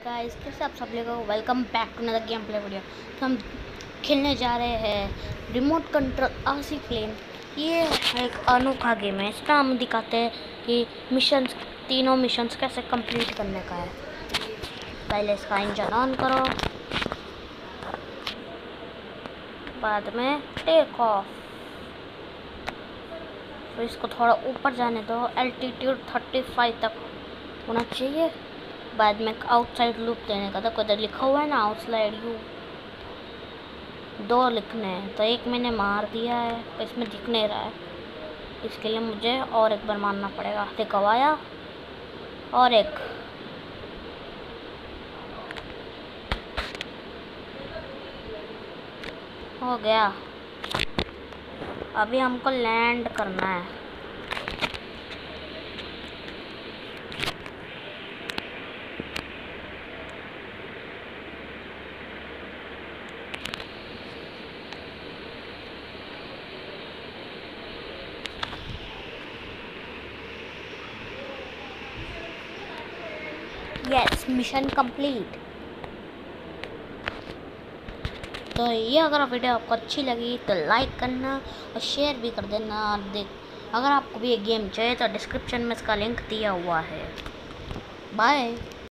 Guys कैसे आप सब लोगों को welcome back to another game play video. तो हम खेलने जा रहे हैं रिमोट कंट्रोल आरसी फ्लेम। ये एक अनोखा गेम है। इसका हम दिखाते हैं कि मिशंस, तीनों मिशंस कैसे कंप्लीट करने का है। पहले इसका इंजन ऑन करो, बाद में टेक ऑफ। तो इसको थोड़ा ऊपर जाने दो, एल्टीट्यूड 35 तक होना चाहिए। बाद में आउटसाइड लूप देने का। तो इधर लिखा हुआ है ना आउटसाइड लूप, 2 लिखने हैं। तो एक मैंने मार दिया है तो इसमें दिख नहीं रहा है, इसके लिए मुझे और एक बार मारना पड़ेगा। देखो आया, और एक हो गया। अभी हमको लैंड करना है। Yes, mission complete. तो ये अगर वीडियो आपको अच्छी लगी तो लाइक करना और शेयर भी कर देना। अगर आपको भी ये गेम चाहिए तो डिस्क्रिप्शन में इसका लिंक दिया हुआ है। बाय।